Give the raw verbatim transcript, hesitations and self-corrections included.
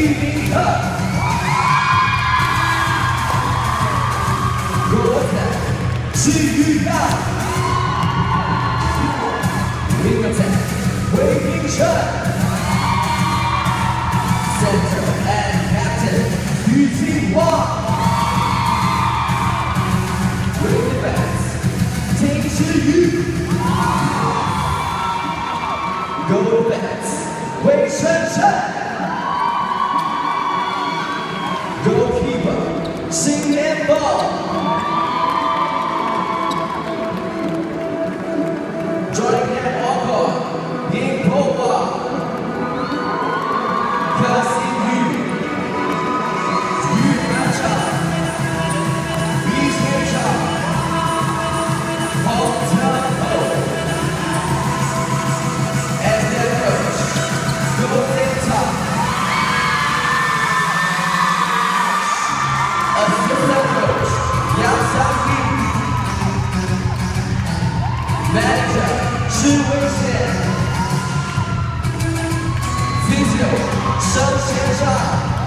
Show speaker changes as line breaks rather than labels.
名的国菜是鱼蛋，名的菜回应生 ，Center and Captain 于清华 ，With defense 听是鱼 ，Go defense 魏晨晨。 Goalkeeper, sing Netball. Joining Netball court, Ying Popa. Kelsey Yu. Yu Mancha. Yi Tiancha. Hong Tao. And their coach, Go Lanka. Assistant coach, Yang Sang-Yi. Manager, Zhi Weixian. Physio, Sheng Xianzhang.